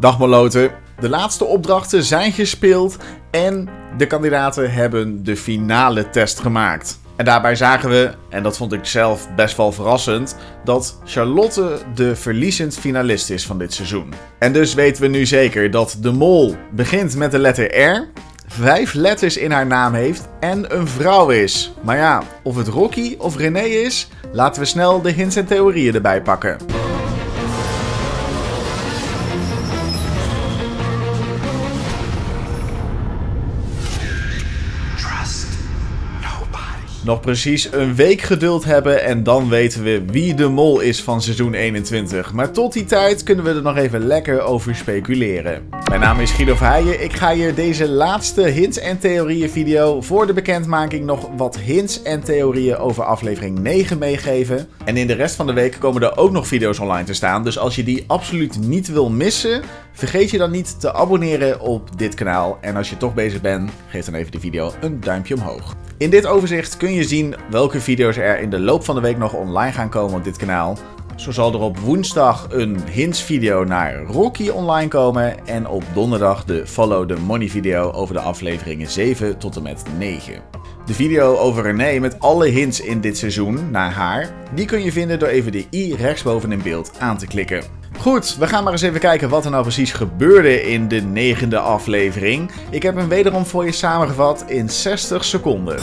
Dag Moloten, de laatste opdrachten zijn gespeeld en de kandidaten hebben de finale test gemaakt. En daarbij zagen we, en dat vond ik zelf best wel verrassend, dat Charlotte de verliezend finalist is van dit seizoen. En dus weten we nu zeker dat de mol begint met de letter R, 5 letters in haar naam heeft en een vrouw is. Maar ja, of het Rocky of René is, laten we snel de hints en theorieën erbij pakken. Nog precies een week geduld hebben en dan weten we wie de mol is van seizoen 21. Maar tot die tijd kunnen we er nog even lekker over speculeren. Mijn naam is Guido Verheijen. Ik ga je deze laatste hints en theorieën video voor de bekendmaking nog wat hints en theorieën over aflevering 9 meegeven. En in de rest van de week komen er ook nog video's online te staan. Dus als je die absoluut niet wil missen, vergeet je dan niet te abonneren op dit kanaal. En als je toch bezig bent, geef dan even de video een duimpje omhoog. In dit overzicht kun je zien welke video's er in de loop van de week nog online gaan komen op dit kanaal. Zo zal er op woensdag een hints video naar Rocky online komen en op donderdag de Follow the Money video over de afleveringen 7 tot en met 9. De video over René met alle hints in dit seizoen naar haar, die kun je vinden door even de i rechtsboven in beeld aan te klikken. Goed, we gaan maar eens even kijken wat er nou precies gebeurde in de 9e aflevering. Ik heb hem wederom voor je samengevat in 60 seconden.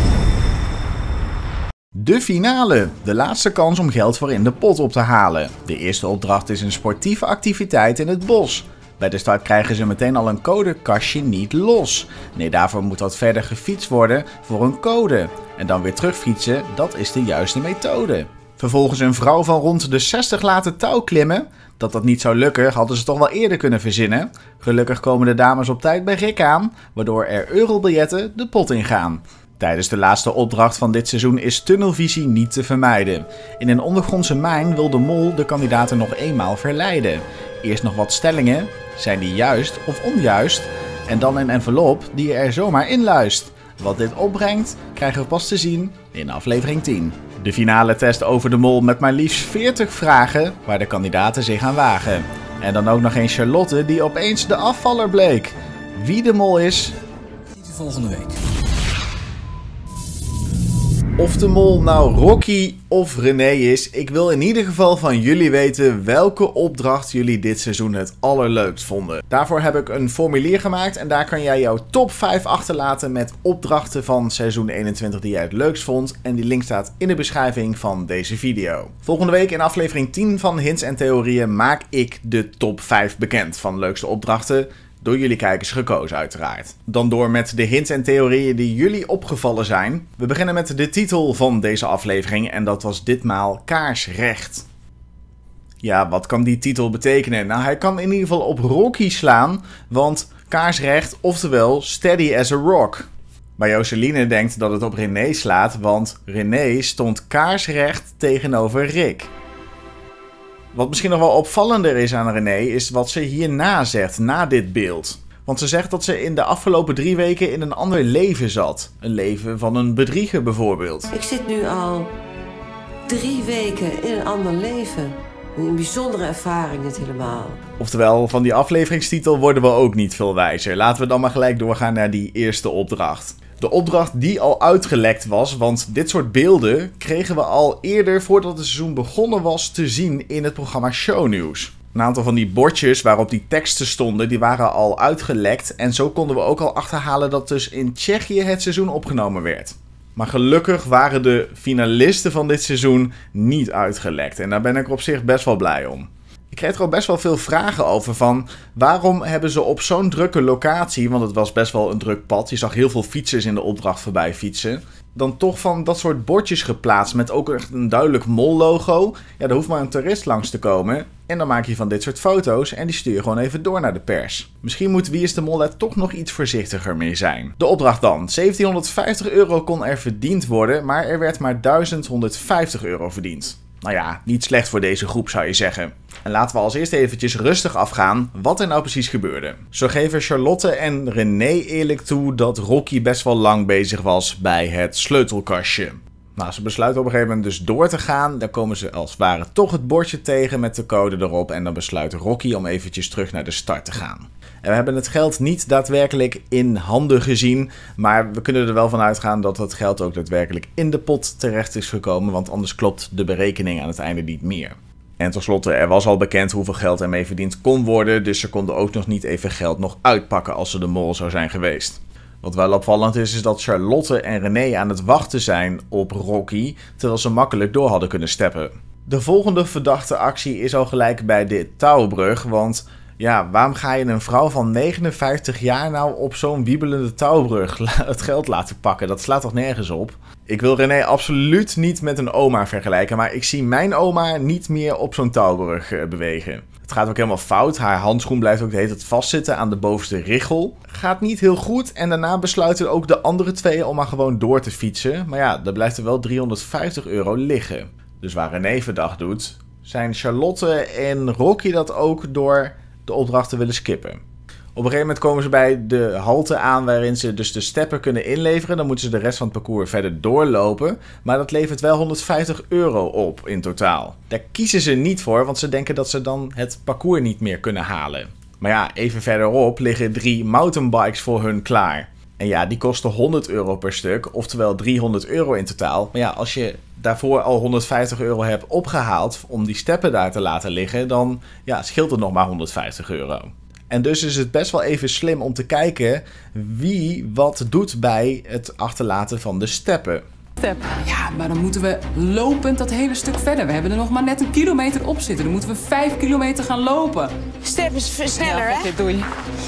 De finale. De laatste kans om geld voor in de pot op te halen. De eerste opdracht is een sportieve activiteit in het bos. Bij de start krijgen ze meteen al een codekastje niet los. Nee, daarvoor moet wat verder gefietst worden voor een code. En dan weer terugfietsen, dat is de juiste methode. Vervolgens een vrouw van rond de 60 laten touw klimmen. Dat niet zou lukken, hadden ze toch wel eerder kunnen verzinnen. Gelukkig komen de dames op tijd bij Rick aan, waardoor er eurobiljetten de pot ingaan. Tijdens de laatste opdracht van dit seizoen is tunnelvisie niet te vermijden. In een ondergrondse mijn wil de mol de kandidaten nog eenmaal verleiden. Eerst nog wat stellingen, zijn die juist of onjuist? En dan een envelop die je er zomaar in luist. Wat dit opbrengt, krijgen we pas te zien in aflevering 10. De finale test over de mol met maar liefst 40 vragen waar de kandidaten zich aan wagen. En dan ook nog eens Charlotte die opeens de afvaller bleek. Wie de mol is, ziet u volgende week. Of de mol nou Rocky of René is, ik wil in ieder geval van jullie weten welke opdracht jullie dit seizoen het allerleukst vonden. Daarvoor heb ik een formulier gemaakt en daar kan jij jouw top 5 achterlaten met opdrachten van seizoen 21 die jij het leukst vond. En die link staat in de beschrijving van deze video. Volgende week in aflevering 10 van Hints en Theorieën maak ik de top 5 bekend van leukste opdrachten. Door jullie kijkers gekozen uiteraard. Dan door met de hints en theorieën die jullie opgevallen zijn. We beginnen met de titel van deze aflevering en dat was ditmaal Kaarsrecht. Ja, wat kan die titel betekenen? Nou, hij kan in ieder geval op Rocky slaan, want kaarsrecht, oftewel steady as a rock. Maar Joseline denkt dat het op René slaat, want René stond kaarsrecht tegenover Rick. Wat misschien nog wel opvallender is aan René is wat ze hierna zegt, na dit beeld. Want ze zegt dat ze in de afgelopen 3 weken in een ander leven zat. Een leven van een bedrieger bijvoorbeeld. Ik zit nu al 3 weken in een ander leven. Een bijzondere ervaring dit helemaal. Oftewel, van die afleveringstitel worden we ook niet veel wijzer. Laten we dan maar gelijk doorgaan naar die eerste opdracht. De opdracht die al uitgelekt was, want dit soort beelden kregen we al eerder voordat het seizoen begonnen was te zien in het programma Shownieuws. Een aantal van die bordjes waarop die teksten stonden, die waren al uitgelekt en zo konden we ook al achterhalen dat dus in Tsjechië het seizoen opgenomen werd. Maar gelukkig waren de finalisten van dit seizoen niet uitgelekt en daar ben ik op zich best wel blij om. Ik kreeg er al best wel veel vragen over van waarom hebben ze op zo'n drukke locatie, want het was best wel een druk pad, je zag heel veel fietsers in de opdracht voorbij fietsen, dan toch van dat soort bordjes geplaatst met ook echt een duidelijk mol-logo. Ja, daar hoeft maar een toerist langs te komen en dan maak je van dit soort foto's en die stuur je gewoon even door naar de pers. Misschien moet Wie is de Mol daar toch nog iets voorzichtiger mee zijn. De opdracht dan. 1750 euro kon er verdiend worden, maar er werd maar 1150 euro verdiend. Nou ja, niet slecht voor deze groep zou je zeggen. En laten we als eerst eventjes rustig afgaan wat er nou precies gebeurde. Zo geven Charlotte en René eerlijk toe dat Rocky best wel lang bezig was bij het sleutelkastje. Nou, ze besluiten op een gegeven moment dus door te gaan. Dan komen ze als het ware toch het bordje tegen met de code erop. En dan besluit Rocky om eventjes terug naar de start te gaan. En we hebben het geld niet daadwerkelijk in handen gezien. Maar we kunnen er wel van uitgaan dat het geld ook daadwerkelijk in de pot terecht is gekomen. Want anders klopt de berekening aan het einde niet meer. En tenslotte, er was al bekend hoeveel geld ermee verdiend kon worden. Dus ze konden ook nog niet even geld nog uitpakken als ze de mol zou zijn geweest. Wat wel opvallend is dat Charlotte en René aan het wachten zijn op Rocky, terwijl ze makkelijk door hadden kunnen steppen. De volgende verdachte actie is al gelijk bij de touwbrug, want ja, waarom ga je een vrouw van 59 jaar nou op zo'n wiebelende touwbrug het geld laten pakken? Dat slaat toch nergens op? Ik wil René absoluut niet met een oma vergelijken, maar ik zie mijn oma niet meer op zo'n touwbrug bewegen. Het gaat ook helemaal fout. Haar handschoen blijft ook de hele tijd vastzitten aan de bovenste richel. Gaat niet heel goed en daarna besluiten ook de andere twee om maar gewoon door te fietsen. Maar ja, daar blijft er wel €350 liggen. Dus waar René verdacht doet, zijn Charlotte en Rocky dat ook door de opdracht te willen skippen. Op een gegeven moment komen ze bij de halte aan waarin ze dus de steppen kunnen inleveren. Dan moeten ze de rest van het parcours verder doorlopen. Maar dat levert wel €150 op in totaal. Daar kiezen ze niet voor, want ze denken dat ze dan het parcours niet meer kunnen halen. Maar ja, even verderop liggen 3 mountainbikes voor hun klaar. En ja, die kosten €100 per stuk, oftewel €300 in totaal. Maar ja, als je daarvoor al €150 hebt opgehaald om die steppen daar te laten liggen, dan ja, scheelt het nog maar €150. En dus is het best wel even slim om te kijken wie wat doet bij het achterlaten van de steppen. Ja, maar dan moeten we lopend dat hele stuk verder. We hebben er nog maar net 1 kilometer op zitten. Dan moeten we 5 kilometer gaan lopen. Step is sneller, hè? Oké, doei.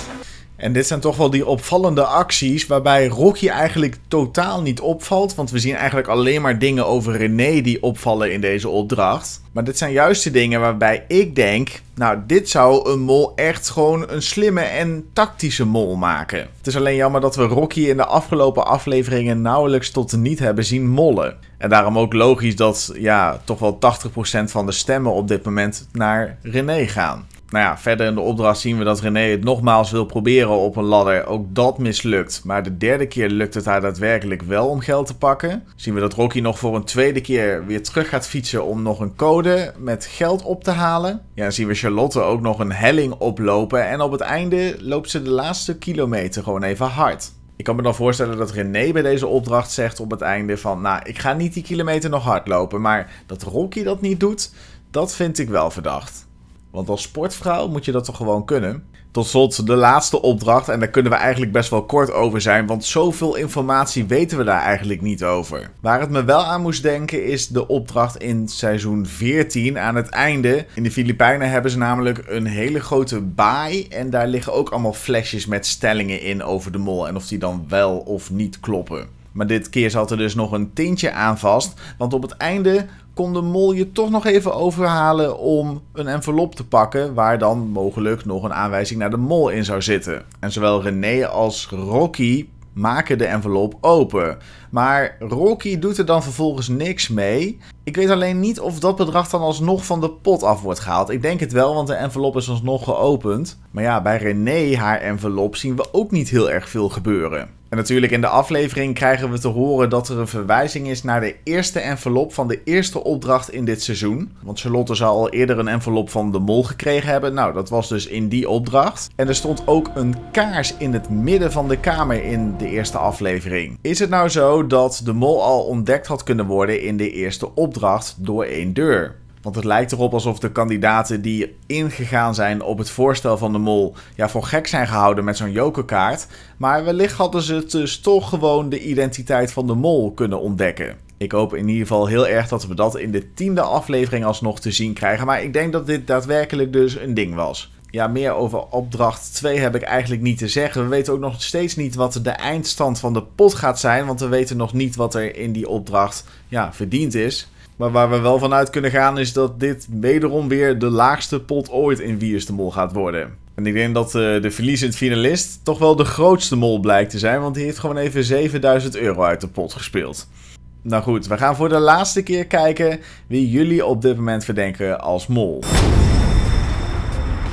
En dit zijn toch wel die opvallende acties waarbij Rocky eigenlijk totaal niet opvalt. Want we zien eigenlijk alleen maar dingen over René die opvallen in deze opdracht. Maar dit zijn juist de dingen waarbij ik denk, nou, dit zou een mol echt gewoon een slimme en tactische mol maken. Het is alleen jammer dat we Rocky in de afgelopen afleveringen nauwelijks tot niet hebben zien mollen. En daarom ook logisch dat ja, toch wel 80% van de stemmen op dit moment naar René gaan. Nou ja, verder in de opdracht zien we dat René het nogmaals wil proberen op een ladder. Ook dat mislukt. Maar de derde keer lukt het haar daadwerkelijk wel om geld te pakken. Zien we dat Rocky nog voor een tweede keer weer terug gaat fietsen om nog een code met geld op te halen. Ja, dan zien we Charlotte ook nog een helling oplopen. En op het einde loopt ze de laatste kilometer gewoon even hard. Ik kan me dan voorstellen dat René bij deze opdracht zegt op het einde van, nou, ik ga niet die kilometer nog hard lopen. Maar dat Rocky dat niet doet, dat vind ik wel verdacht. Want als sportvrouw moet je dat toch gewoon kunnen. Tot slot de laatste opdracht. En daar kunnen we eigenlijk best wel kort over zijn. Want zoveel informatie weten we daar eigenlijk niet over. Waar het me wel aan moest denken is de opdracht in seizoen 14 aan het einde. In de Filipijnen hebben ze namelijk een hele grote baai. En daar liggen ook allemaal flesjes met stellingen in over de mol. En of die dan wel of niet kloppen. Maar dit keer zat er dus nog een tintje aan vast. Want op het einde kon de mol je toch nog even overhalen om een envelop te pakken waar dan mogelijk nog een aanwijzing naar de mol in zou zitten. En zowel René als Rocky maken de envelop open. Maar Rocky doet er dan vervolgens niks mee. Ik weet alleen niet of dat bedrag dan alsnog van de pot af wordt gehaald. Ik denk het wel, want de envelop is alsnog geopend. Maar ja, bij René haar envelop zien we ook niet heel erg veel gebeuren. En natuurlijk in de aflevering krijgen we te horen dat er een verwijzing is naar de eerste envelop van de eerste opdracht in dit seizoen. Want Charlotte zou al eerder een envelop van de mol gekregen hebben. Nou, dat was dus in die opdracht. En er stond ook een kaars in het midden van de kamer in de eerste aflevering. Is het nou zo dat de mol al ontdekt had kunnen worden in de eerste opdracht door één deur? Want het lijkt erop alsof de kandidaten die ingegaan zijn op het voorstel van de mol ja, voor gek zijn gehouden met zo'n jokerkaart. Maar wellicht hadden ze dus toch gewoon de identiteit van de mol kunnen ontdekken. Ik hoop in ieder geval heel erg dat we dat in de 10e aflevering alsnog te zien krijgen. Maar ik denk dat dit daadwerkelijk dus een ding was. Ja, meer over opdracht 2 heb ik eigenlijk niet te zeggen. We weten ook nog steeds niet wat de eindstand van de pot gaat zijn. Want we weten nog niet wat er in die opdracht ja, verdiend is. Maar waar we wel vanuit kunnen gaan is dat dit wederom weer de laagste pot ooit in Wie is de Mol gaat worden. En ik denk dat de verliezend finalist toch wel de grootste mol blijkt te zijn. Want die heeft gewoon even €7000 uit de pot gespeeld. Nou goed, we gaan voor de laatste keer kijken wie jullie op dit moment verdenken als mol.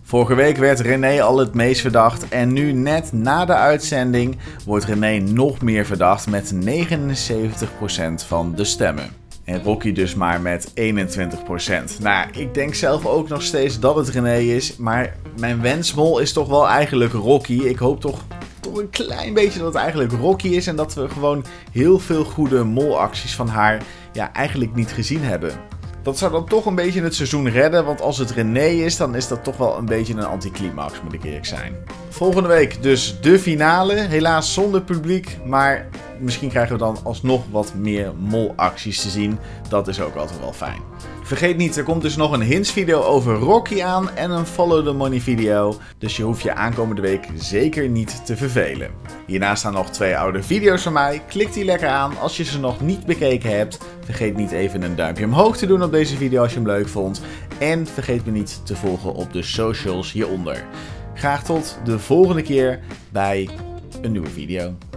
Vorige week werd René al het meest verdacht en nu net na de uitzending wordt René nog meer verdacht met 79% van de stemmen. En Rocky dus maar met 21%. Nou, ik denk zelf ook nog steeds dat het René is, maar mijn wensmol is toch wel eigenlijk Rocky. Ik hoop toch een klein beetje dat het eigenlijk Rocky is en dat we gewoon heel veel goede molacties van haar eigenlijk niet gezien hebben. Dat zou dan toch een beetje het seizoen redden, want als het René is, dan is dat toch wel een beetje een anticlimax, moet ik eerlijk zijn. Volgende week dus de finale, helaas zonder publiek, maar misschien krijgen we dan alsnog wat meer molacties te zien. Dat is ook altijd wel fijn. Vergeet niet, er komt dus nog een hints video over Rocky aan en een follow the money video. Dus je hoeft je aankomende week zeker niet te vervelen. Hierna staan nog 2 oude video's van mij. Klik die lekker aan als je ze nog niet bekeken hebt. Vergeet niet even een duimpje omhoog te doen op deze video als je hem leuk vond. En vergeet me niet te volgen op de socials hieronder. Graag tot de volgende keer bij een nieuwe video.